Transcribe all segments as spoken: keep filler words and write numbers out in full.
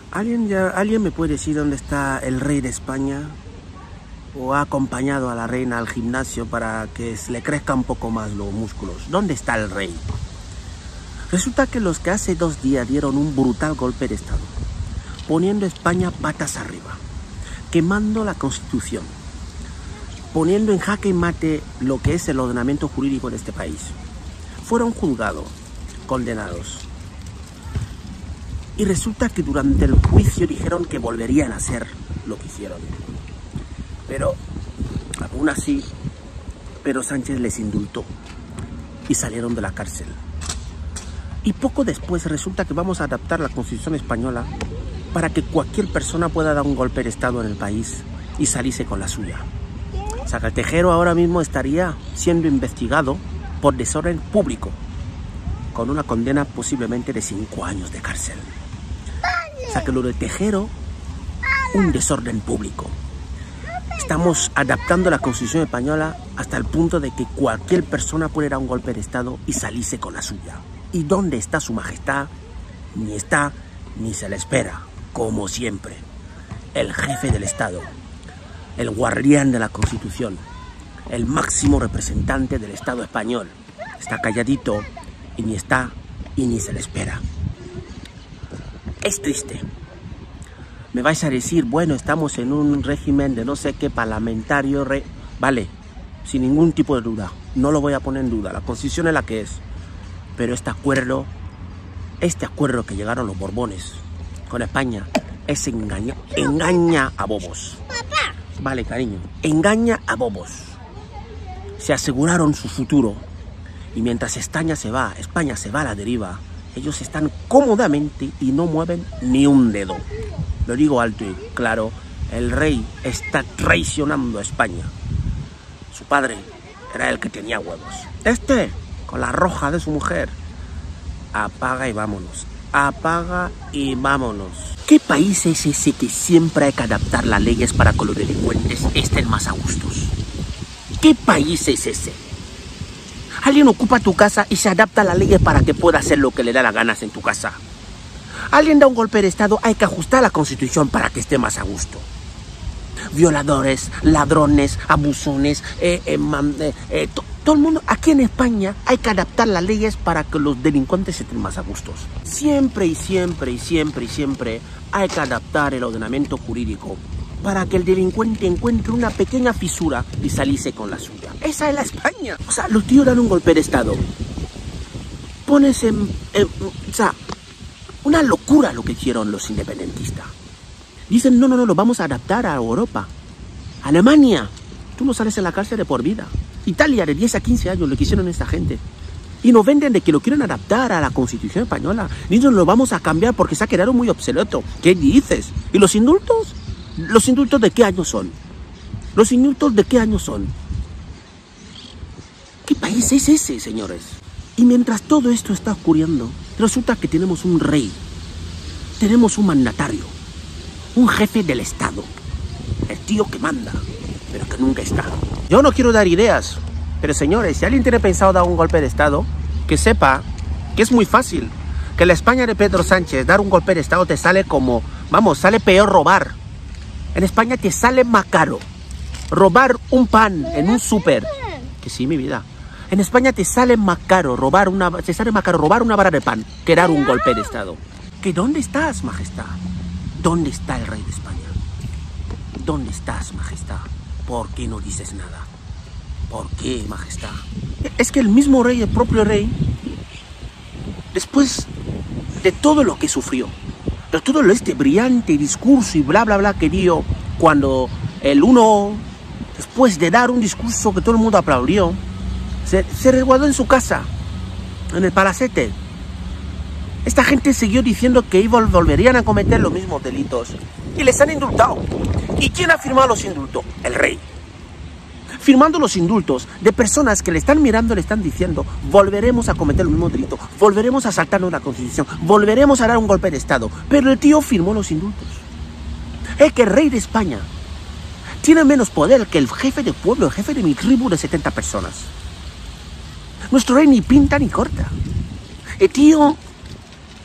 ¿Alguien, ya, ¿Alguien me puede decir dónde está el rey de España? ¿O ha acompañado a la reina al gimnasio para que le crezcan un poco más los músculos? ¿Dónde está el rey? Resulta que los que hace dos días dieron un brutal golpe de estado, poniendo a España patas arriba, quemando la Constitución, poniendo en jaque mate lo que es el ordenamiento jurídico de este país, fueron juzgados, condenados. Y resulta que durante el juicio dijeron que volverían a hacer lo que hicieron. Pero, aún así, Pedro Sánchez les indultó y salieron de la cárcel. Y poco después resulta que vamos a adaptar la Constitución española para que cualquier persona pueda dar un golpe de estado en el país y salirse con la suya. O sea, que el Tejero ahora mismo estaría siendo investigado por desorden público, con una condena posiblemente de cinco años de cárcel. O sea, que lo de Tejero, un desorden público. Estamos adaptando la Constitución española hasta el punto de que cualquier persona puede dar un golpe de estado y salirse con la suya. ¿Y dónde está su majestad? Ni está, ni se le espera, como siempre. El jefe del Estado, el guardián de la Constitución, el máximo representante del Estado español, está calladito y ni está y ni se le espera. Es triste. Me vais a decir, bueno, estamos en un régimen de no sé qué parlamentario, re... vale, sin ningún tipo de duda, no lo voy a poner en duda, la Constitución es la que es. Pero este acuerdo, este acuerdo que llegaron los Borbones con España, es engaña, engaña a bobos. Vale, cariño, engaña a bobos. Se aseguraron su futuro y mientras España se va, España se va a la deriva, ellos están cómodamente y no mueven ni un dedo. Lo digo alto y claro, el rey está traicionando a España. Su padre era el que tenía huevos. Este, con la roja de su mujer, apaga y vámonos. Apaga y vámonos. ¿Qué país es ese que siempre hay que adaptar las leyes para que los delincuentes estén más a gustos? ¿Qué país es ese? Alguien ocupa tu casa y se adapta a las leyes para que pueda hacer lo que le da la gana en tu casa. Alguien da un golpe de estado, hay que ajustar la Constitución para que esté más a gusto. Violadores, ladrones, abusones, eh, eh, man, eh, eh, to, todo el mundo. Aquí en España hay que adaptar las leyes para que los delincuentes estén más a gustos. Siempre y siempre y siempre y siempre hay que adaptar el ordenamiento jurídico para que el delincuente encuentre una pequeña fisura y salirse con la suya. Esa es la España. O sea, los tíos dan un golpe de estado. Pones en... en o sea, una locura lo que hicieron los independentistas. Dicen, no, no, no, lo vamos a adaptar a Europa. Alemania, tú no sales en la cárcel de por vida. Italia, de diez a quince años, lo que hicieron esta gente. Y nos venden de que lo quieren adaptar a la Constitución española. Dicen, lo vamos a cambiar porque se ha quedado muy obsoleto. ¿Qué dices? ¿Y los indultos? ¿Los indultos de qué año son? ¿Los indultos de qué año son? ¿Qué país es ese, señores? Y mientras todo esto está ocurriendo, resulta que tenemos un rey, tenemos un mandatario, un jefe del Estado, el tío que manda, pero que nunca está. Yo no quiero dar ideas, pero señores, si alguien tiene pensado dar un golpe de Estado, que sepa que es muy fácil, que en la España de Pedro Sánchez dar un golpe de Estado te sale como, vamos, sale peor robar. En España te sale más caro robar un pan en un súper, que sí, mi vida. En España te sale más caro robar una, te sale más caro robar una barra de pan que dar un golpe de Estado. ¿Que dónde estás, majestad? ¿Dónde está el rey de España? ¿Dónde estás, majestad? ¿Por qué no dices nada? ¿Por qué, majestad? Es que el mismo rey, el propio rey, después de todo lo que sufrió, de todo este brillante discurso y bla, bla, bla que dio cuando el uno, después de dar un discurso que todo el mundo aplaudió, Se, se resguardó en su casa, en el palacete. Esta gente siguió diciendo que iban, volverían a cometer los mismos delitos. Y les han indultado. ¿Y quién ha firmado los indultos? El rey. Firmando los indultos de personas que le están mirando, le están diciendo, volveremos a cometer los mismos delitos, volveremos a saltarnos la Constitución, volveremos a dar un golpe de Estado. Pero el tío firmó los indultos. Es que el rey de España tiene menos poder que el jefe de pueblo, el jefe de mi tribu de setenta personas. Nuestro rey ni pinta ni corta. El tío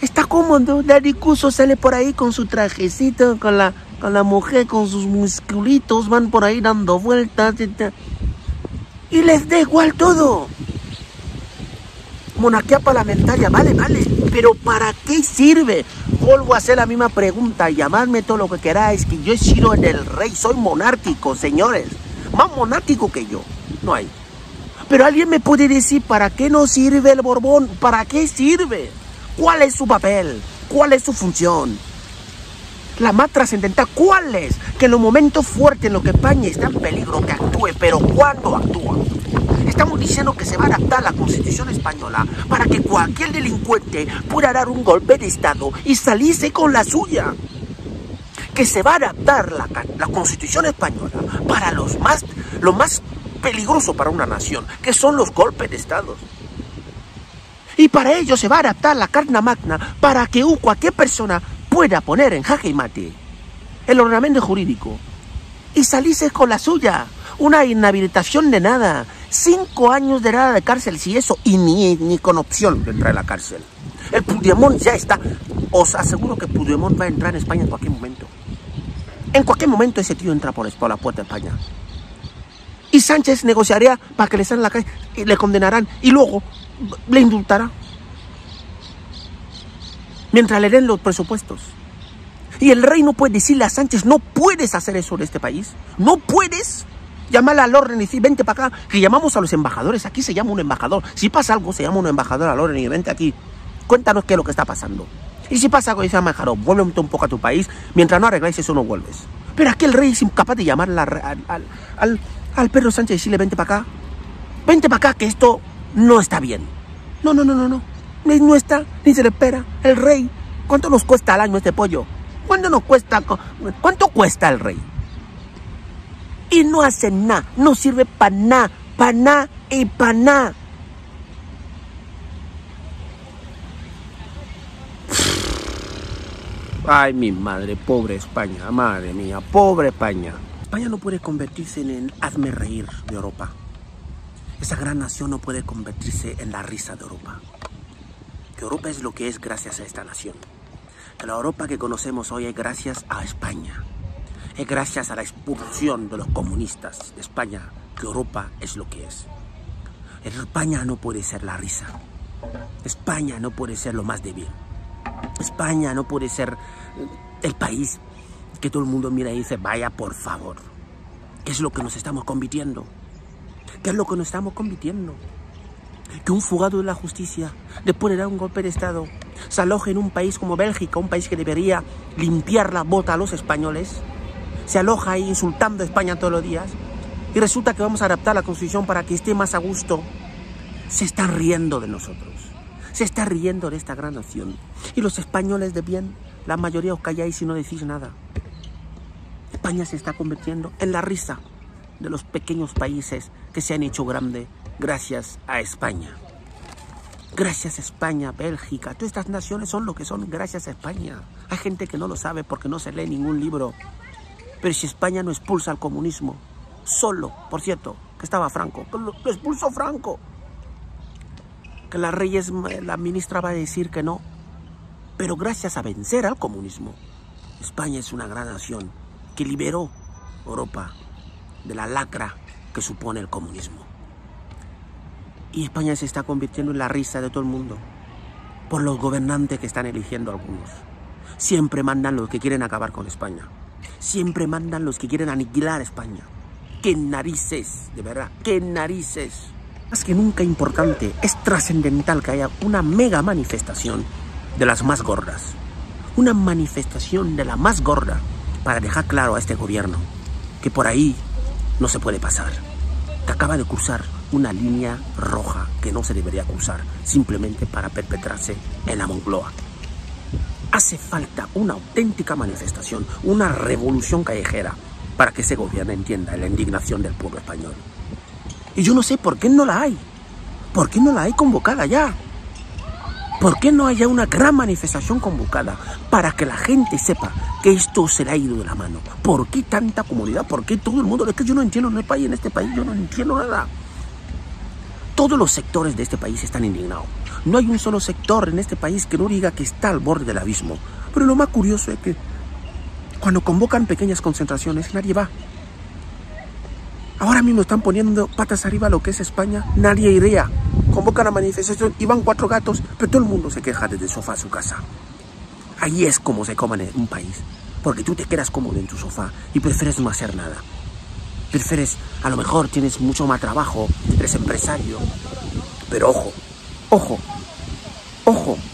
Está cómodo. Daddy Cuso sale por ahí con su trajecito, con la, con la mujer, con sus musculitos, van por ahí dando vueltas. Y les da igual todo. Monarquía parlamentaria, vale, vale. Pero ¿para qué sirve? Vuelvo a hacer la misma pregunta. Llamadme todo lo que queráis, que yo he sido el rey. Soy monárquico, señores. Más monárquico que yo. No hay. Pero alguien me puede decir, ¿para qué no sirve el Borbón? ¿Para qué sirve? ¿Cuál es su papel? ¿Cuál es su función? La más trascendental, ¿cuál es? Que en los momentos fuertes en los que España está en peligro, que actúe. Pero ¿cuándo actúa? Estamos diciendo que se va a adaptar la Constitución española para que cualquier delincuente pueda dar un golpe de Estado y salirse con la suya. Que se va a adaptar la, la Constitución española para los más, lo más peligroso para una nación, que son los golpes de Estado. Y para ello se va a adaptar la Carta Magna para que cualquier persona pueda poner en jaque mate el ordenamiento jurídico y salirse con la suya. Una inhabilitación de nada. Cinco años de nada de cárcel, si eso, y ni, ni con opción de entrar a la cárcel. El Puigdemont ya está. Os aseguro que Puigdemont va a entrar en España en cualquier momento. En cualquier momento ese tío entra por, por la puerta de España. Y Sánchez negociaría para que le salgan a la calle y le condenarán y luego le indultará. Mientras le den los presupuestos. Y el rey no puede decirle a Sánchez, no puedes hacer eso en este país. No puedes. Llamarle al orden y decir, vente para acá, que llamamos a los embajadores. Aquí se llama un embajador. Si pasa algo, se llama un embajador al orden y vente aquí. Cuéntanos qué es lo que está pasando. Y si pasa algo, dice embajador, vuélvete un poco a tu país. Mientras no arregláis eso, no vuelves. Pero aquí el rey es incapaz de llamar al, al, al, al Pedro Sánchez y decirle, vente para acá. Vente para acá, que esto no está bien. No, no, no, no, no. Ni no está, ni se le espera. El rey, ¿cuánto nos cuesta al año este pollo? ¿Cuánto nos cuesta? ¿Cuánto cuesta el rey? Y no hace nada, no sirve para nada, para nada y para nada. Ay, mi madre, pobre España, madre mía, pobre España. España no puede convertirse en el hazme reír de Europa. Esa gran nación no puede convertirse en la risa de Europa. Que Europa es lo que es gracias a esta nación. Que la Europa que conocemos hoy es gracias a España. Es gracias a la expulsión de los comunistas de España que Europa es lo que es. España no puede ser la risa. España no puede ser lo más débil. España no puede ser el país que todo el mundo mira y dice, vaya por favor. ¿Qué es lo que nos estamos convirtiendo? ¿Qué es lo que nos estamos convirtiendo? Que un fugado de la justicia, después de dar un golpe de Estado, se aloje en un país como Bélgica, un país que debería limpiar la bota a los españoles. Se aloja ahí insultando a España todos los días y resulta que vamos a adaptar la Constitución para que esté más a gusto. Se está riendo de nosotros, se está riendo de esta gran nación. Y los españoles de bien, la mayoría os calláis y no decís nada. España se está convirtiendo en la risa de los pequeños países que se han hecho grande gracias a España. Gracias a España, Bélgica, todas estas naciones son lo que son gracias a España. Hay gente que no lo sabe porque no se lee ningún libro. Pero si España no expulsa al comunismo, solo, por cierto, que estaba Franco, lo, lo expulsó Franco. Que la Reyes, la ministra va a decir que no. Pero gracias a vencer al comunismo, España es una gran nación que liberó Europa de la lacra que supone el comunismo. Y España se está convirtiendo en la risa de todo el mundo por los gobernantes que están eligiendo algunos. Siempre mandan los que quieren acabar con España. Siempre mandan los que quieren aniquilar a España. ¡Qué narices! De verdad, ¡qué narices! Más que nunca importante, es trascendental que haya una mega manifestación de las más gordas. Una manifestación de la más gorda para dejar claro a este gobierno que por ahí no se puede pasar. Que acaba de cruzar una línea roja que no se debería cruzar simplemente para perpetrarse en la Moncloa. Hace falta una auténtica manifestación, una revolución callejera para que ese gobierno entienda la indignación del pueblo español. Y yo no sé por qué no la hay. ¿Por qué no la hay convocada ya? ¿Por qué no haya una gran manifestación convocada para que la gente sepa que esto se le ha ido de la mano? ¿Por qué tanta comunidad? ¿Por qué todo el mundo? Es que yo no entiendo en el país, en este país, yo no entiendo nada. Todos los sectores de este país están indignados. No hay un solo sector en este país que no diga que está al borde del abismo. Pero lo más curioso es que cuando convocan pequeñas concentraciones, nadie va. Ahora mismo están poniendo patas arriba lo que es España, nadie iría. Convocan a manifestación y van cuatro gatos, pero todo el mundo se queja desde el sofá a su casa. Ahí es como se come en un país, porque tú te quedas cómodo en tu sofá y prefieres no hacer nada. Prefieres, a lo mejor tienes mucho más trabajo, eres empresario, pero ojo, ojo, ojo.